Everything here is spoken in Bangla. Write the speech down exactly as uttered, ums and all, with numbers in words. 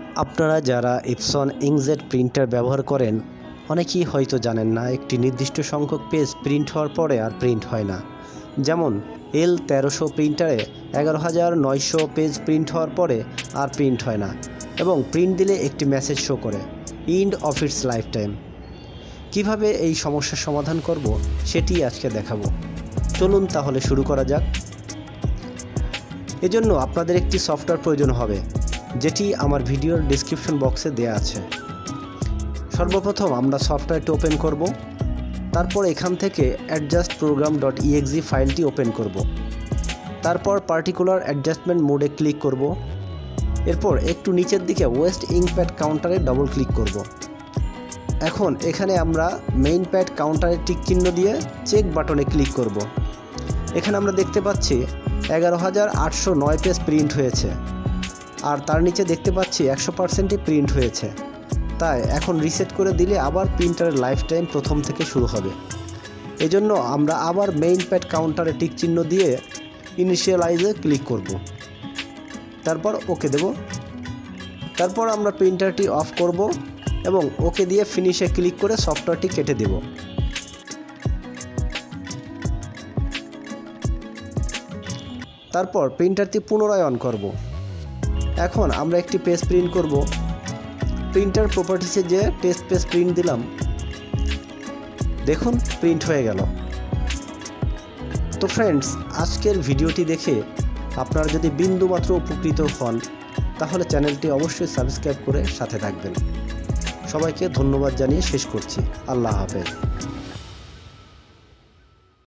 আপনারা যারা এপসন ইঙ্কজেট প্রিন্টার ব্যবহার করেন অনেকেই হয়তো জানেন না একটি নির্দিষ্ট সংখ্যক পেজ প্রিন্ট হওয়ার পরে আর প্রিন্ট হয় না। যেমন এল তেরোশো প্রিন্টারে এগারো হাজার নয়শো পেজ প্রিন্ট হওয়ার পরে আর প্রিন্ট হয় না এবং প্রিন্ট দিলে একটি মেসেজ শো করে end of its life time. কীভাবে এই সমস্যার সমাধান করব সেটি আজকে দেখাবো। চলুন তাহলে শুরু করা যাক। এজন্য আপনাদের একটি সফটওয়্যার প্রয়োজন হবে, যেটি আমার ভিডিওর ডেসক্রিপশন বক্সে দেয়া আছে। সর্বপ্রথম আমরা সফটওয়্যারটি ওপেন করব, তারপর এখান থেকে অ্যাডজাস্ট প্রোগ্রাম ডট ইএক্সই ফাইলটি ওপেন করব। তারপর পার্টিকুলার অ্যাডজাস্টমেন্ট মোডে ক্লিক করব। এরপর একটু নিচের দিকে ওয়েস্ট ইঙ্ক প্যাড কাউন্টারে ডবল ক্লিক করব। এখন এখানে আমরা মেইন প্যাড কাউন্টারে টিক চিহ্ন দিয়ে চেক বাটনে ক্লিক করব। এখানে আমরা দেখতে পাচ্ছি এগারো হাজার আটশো নয় পেজ প্রিন্ট হয়েছে, আর তার নিচে দেখতে পাচ্ছি একশো পার্সেন্টই প্রিন্ট হয়েছে। তাই এখন রিসেট করে দিলে আবার প্রিন্টারের লাইফ টাইম প্রথম থেকে শুরু হবে। এজন্য আমরা আবার মেইন প্যাড কাউন্টারে টিক চিহ্ন দিয়ে ইনিশিয়ালাইজে ক্লিক করব। তারপর ওকে দেব। তারপর আমরা প্রিন্টারটি অফ করব এবং ওকে দিয়ে ফিনিশে ক্লিক করে সফটওয়্যারটি কেটে দেব। তারপর প্রিন্টারটি পুনরায় অন করব। এখন আমরা একটি পেজ প্রিন্ট করব। প্রিন্টার প্রপার্টিসে যে টেস্ট পেজ প্রিন্ট দিলাম, দেখুন প্রিন্ট হয়ে গেল। তো ফ্রেন্ডস, আজকের ভিডিওটি দেখে আপনারা যদি বিন্দুমাত্র উপকৃত হন তাহলে চ্যানেলটি অবশ্যই সাবস্ক্রাইব করে সাথে থাকবেন। সবাইকে ধন্যবাদ জানিয়ে শেষ করছি। আল্লাহ হাফেজ।